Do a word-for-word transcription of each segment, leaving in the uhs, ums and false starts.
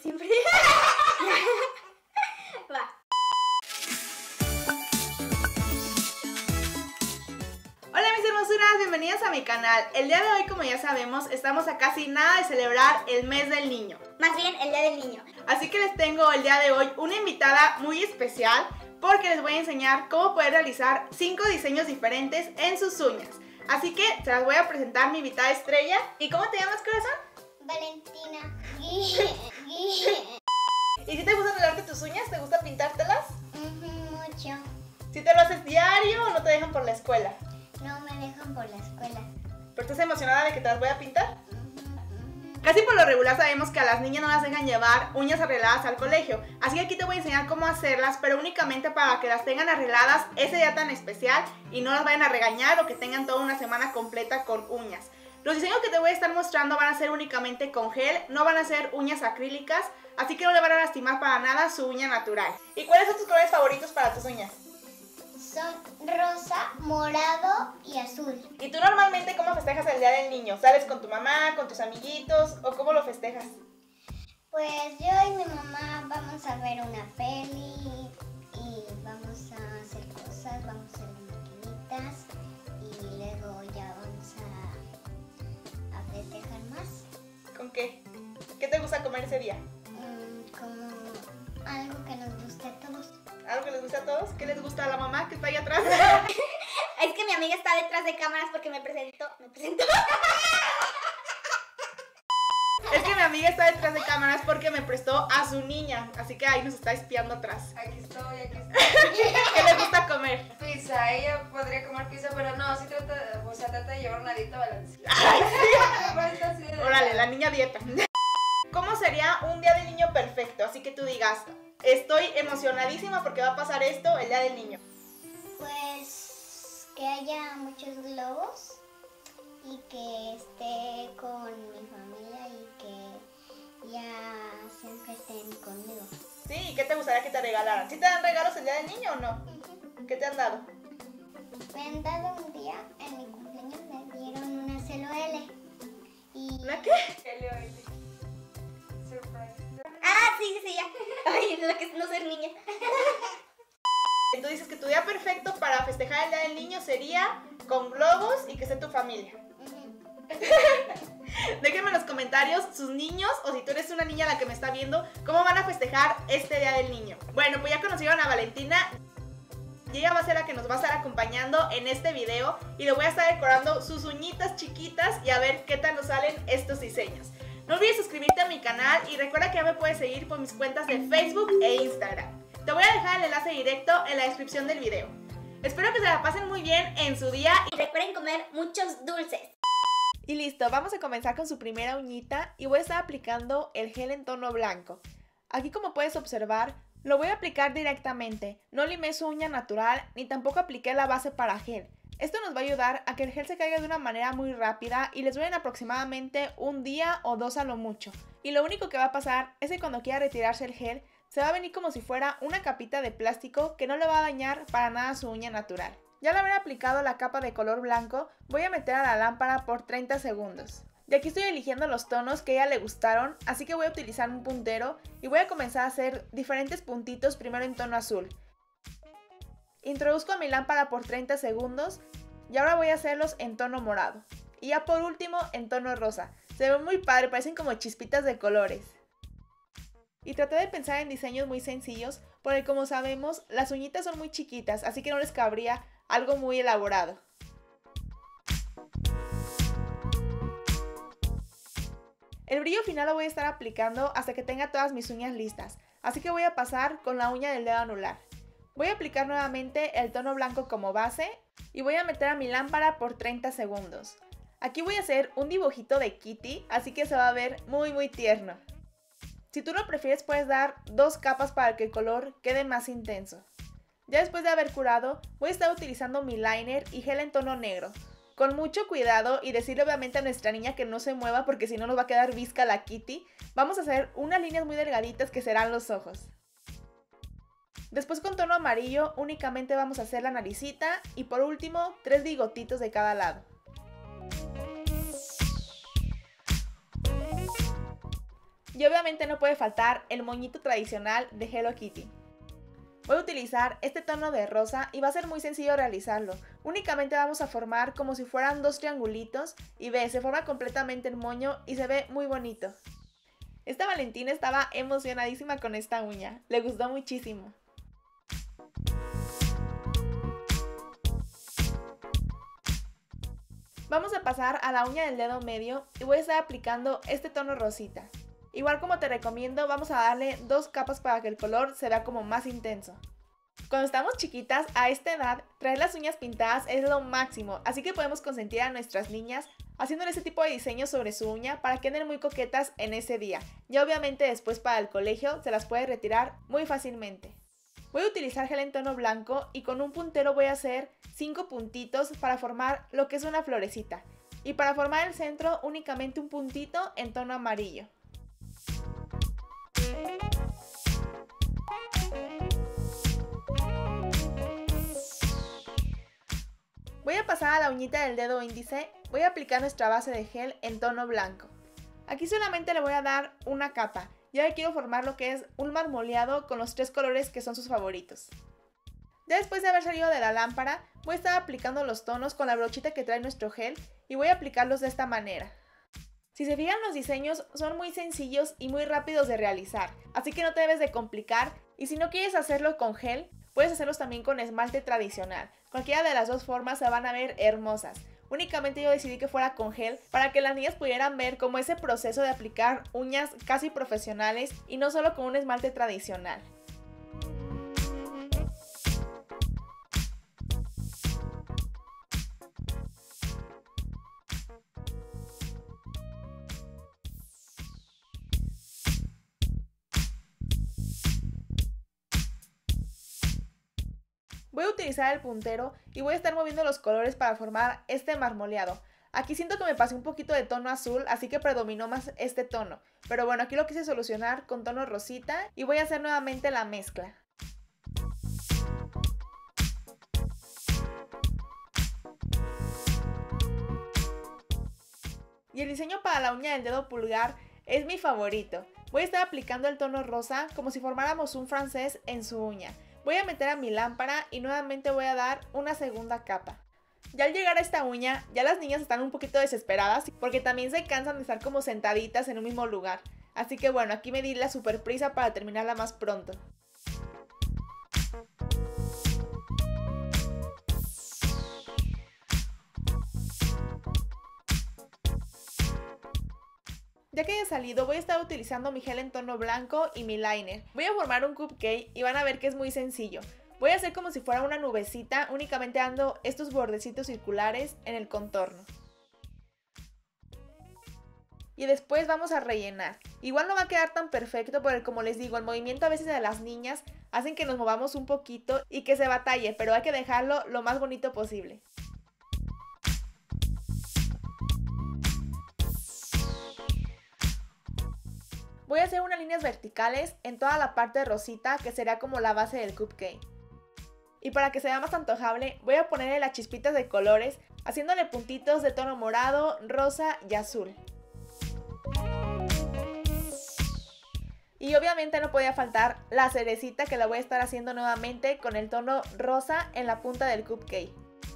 siempre. Va. Hola mis hermosuras, bienvenidas a mi canal. El día de hoy, como ya sabemos, estamos a casi nada de celebrar el mes del niño. Más bien, el día del niño. Así que les tengo el día de hoy una invitada muy especial porque les voy a enseñar cómo poder realizar cinco diseños diferentes en sus uñas. Así que se las voy a presentar mi invitada estrella. ¿Y cómo te llamas, corazón? Valentina. ¿Y si te gusta arreglarte tus uñas? ¿Te gusta pintártelas? Mucho. ¿Si te lo haces diario o no te dejan por la escuela? No me dejan por la escuela. ¿Pero estás emocionada de que te las voy a pintar? Casi por lo regular sabemos que a las niñas no las dejan llevar uñas arregladas al colegio, así que aquí te voy a enseñar cómo hacerlas, pero únicamente para que las tengan arregladas ese día tan especial y no las vayan a regañar o que tengan toda una semana completa con uñas. Los diseños que te voy a estar mostrando van a ser únicamente con gel, no van a ser uñas acrílicas, así que no le van a lastimar para nada su uña natural. ¿Y cuáles son tus colores favoritos para tus uñas? Son rosa, morado y azul. ¿Y tú normalmente cómo festejas el Día del Niño? ¿Sales con tu mamá, con tus amiguitos o cómo lo festejas? Pues yo y mi mamá vamos a ver una peli y vamos a hacer cosas, vamos a hacer maquinitas y luego ya vamos a, a festejar más. ¿Con qué? ¿Qué te gusta comer ese día? Mm, como algo que nos guste a todos. ¿Algo que les gusta a todos? ¿Qué les gusta a la mamá que está ahí atrás? Es que mi amiga está detrás de cámaras porque me presentó. Me presentó. Es que mi amiga está detrás de cámaras porque me prestó a su niña, así que ahí nos está espiando atrás. Aquí estoy, aquí estoy. ¿Qué les gusta comer? Pizza, ella podría comer pizza, pero no, sí trata, o sea, trata de llevar una dieta balanceada. Ay, sí. Ahorita sí de- Órale, la niña dieta. ¿Cómo sería un día del niño perfecto? Así que tú digas, estoy emocionadísima porque va a pasar esto el día del niño. Pues que haya muchos globos y que esté con mi familia y que ya siempre estén conmigo. Sí, ¿y qué te gustaría que te regalaran? ¿Sí te dan regalos el día del niño o no? ¿Qué te han dado? Me han dado un día, en mi cumpleaños me dieron una C L L. Y... ¿Una qué? L O L. Surprise. Ah, sí, sí, ya. Ay, lo que es no ser niña. Tú dices que tu día perfecto para festejar el día del niño sería con globos y que esté tu familia. Déjenme en los comentarios sus niños, o si tú eres una niña la que me está viendo, cómo van a festejar este día del niño. Bueno, pues ya conocieron a Valentina y ella va a ser la que nos va a estar acompañando en este video y le voy a estar decorando sus uñitas chiquitas y a ver qué tal nos salen estos diseños. No olvides suscribirte a mi canal y recuerda que ya me puedes seguir por mis cuentas de Facebook e Instagram. Te voy a dejar el enlace directo en la descripción del video. Espero que se la pasen muy bien en su día Y recuerden comer muchos dulces. y listo, vamos a comenzar con su primera uñita y voy a estar aplicando el gel en tono blanco. Aquí, como puedes observar, lo voy a aplicar directamente, no limé su uña natural ni tampoco apliqué la base para gel. Esto nos va a ayudar a que el gel se caiga de una manera muy rápida y les dure aproximadamente un día o dos a lo mucho. Y lo único que va a pasar es que cuando quiera retirarse el gel, se va a venir como si fuera una capita de plástico que no le va a dañar para nada su uña natural. Ya al haber aplicado la capa de color blanco, voy a meter a la lámpara por treinta segundos. De aquí estoy eligiendo los tonos que a ella le gustaron, así que voy a utilizar un puntero y voy a comenzar a hacer diferentes puntitos primero en tono azul. Introduzco a mi lámpara por treinta segundos y ahora voy a hacerlos en tono morado. Y ya por último en tono rosa. Se ven muy padre, parecen como chispitas de colores. Y traté de pensar en diseños muy sencillos, porque como sabemos, las uñitas son muy chiquitas, así que no les cabría algo muy elaborado. El brillo final lo voy a estar aplicando hasta que tenga todas mis uñas listas, así que voy a pasar con la uña del dedo anular. Voy a aplicar nuevamente el tono blanco como base y voy a meter a mi lámpara por treinta segundos. Aquí voy a hacer un dibujito de Kitty, así que se va a ver muy muy tierno. Si tú lo prefieres puedes dar dos capas para que el color quede más intenso. Ya después de haber curado, voy a estar utilizando mi liner y gel en tono negro. Con mucho cuidado y decirle obviamente a nuestra niña que no se mueva porque si no nos va a quedar visca la Kitty, vamos a hacer unas líneas muy delgaditas que serán los ojos. Después con tono amarillo únicamente vamos a hacer la naricita y por último tres bigotitos de cada lado. Y obviamente no puede faltar el moñito tradicional de Hello Kitty. Voy a utilizar este tono de rosa y va a ser muy sencillo realizarlo. Únicamente vamos a formar como si fueran dos triangulitos y ve, se forma completamente el moño y se ve muy bonito. Esta Valentina estaba emocionadísima con esta uña, le gustó muchísimo. Vamos a pasar a la uña del dedo medio y voy a estar aplicando este tono rosita. Igual como te recomiendo, vamos a darle dos capas para que el color se vea como más intenso. Cuando estamos chiquitas, a esta edad, traer las uñas pintadas es lo máximo, así que podemos consentir a nuestras niñas haciéndole ese tipo de diseño sobre su uña para que anden muy coquetas en ese día. Y obviamente después para el colegio se las puede retirar muy fácilmente. Voy a utilizar gel en tono blanco y con un puntero voy a hacer cinco puntitos para formar lo que es una florecita. Y para formar el centro únicamente un puntito en tono amarillo. Voy a pasar a la uñita del dedo índice, voy a aplicar nuestra base de gel en tono blanco. Aquí solamente le voy a dar una capa, ya que quiero formar lo que es un marmoleado con los tres colores que son sus favoritos. Ya después de haber salido de la lámpara, voy a estar aplicando los tonos con la brochita que trae nuestro gel y voy a aplicarlos de esta manera. Si se fijan, los diseños son muy sencillos y muy rápidos de realizar, así que no te debes de complicar, y si no quieres hacerlo con gel, puedes hacerlos también con esmalte tradicional. Cualquiera de las dos formas se van a ver hermosas. Únicamente yo decidí que fuera con gel para que las niñas pudieran ver como ese proceso de aplicar uñas casi profesionales y no solo con un esmalte tradicional. Voy a utilizar el puntero y voy a estar moviendo los colores para formar este marmoleado. Aquí siento que me pasé un poquito de tono azul, así que predominó más este tono. Pero bueno, aquí lo quise solucionar con tono rosita y voy a hacer nuevamente la mezcla. Y el diseño para la uña del dedo pulgar es mi favorito. Voy a estar aplicando el tono rosa como si formáramos un francés en su uña. Voy a meter a mi lámpara y nuevamente voy a dar una segunda capa. Ya al llegar a esta uña, ya las niñas están un poquito desesperadas porque también se cansan de estar como sentaditas en un mismo lugar. Así que bueno, aquí me di la super prisa para terminarla más pronto. Ya que haya salido, voy a estar utilizando mi gel en tono blanco y mi liner. Voy a formar un cupcake y van a ver que es muy sencillo. Voy a hacer como si fuera una nubecita, únicamente dando estos bordecitos circulares en el contorno. Y después vamos a rellenar. Igual no va a quedar tan perfecto porque, como les digo, el movimiento a veces de las niñas hacen que nos movamos un poquito y que se batalle, pero hay que dejarlo lo más bonito posible. Voy a hacer unas líneas verticales en toda la parte rosita que será como la base del cupcake. Y para que se vea más antojable, voy a ponerle las chispitas de colores, haciéndole puntitos de tono morado, rosa y azul. Y obviamente no podía faltar la cerecita, que la voy a estar haciendo nuevamente con el tono rosa en la punta del cupcake.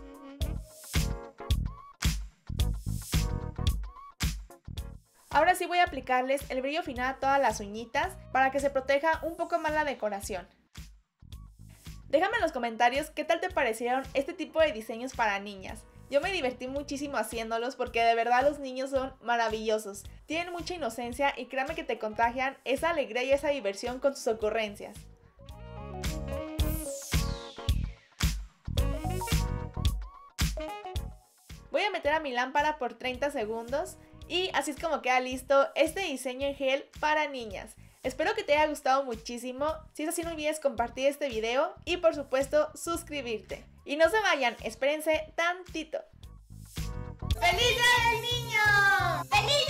Ahora sí voy a aplicarles el brillo final a todas las uñitas para que se proteja un poco más la decoración. Déjame en los comentarios qué tal te parecieron este tipo de diseños para niñas. Yo me divertí muchísimo haciéndolos porque de verdad los niños son maravillosos. Tienen mucha inocencia y créanme que te contagian esa alegría y esa diversión con sus ocurrencias. Voy a meter a mi lámpara por treinta segundos y así es como queda listo este diseño en gel para niñas. Espero que te haya gustado muchísimo. Si es así, no olvides compartir este video y por supuesto suscribirte. Y no se vayan, espérense tantito. ¡Feliz Día del Niño! ¡Feliz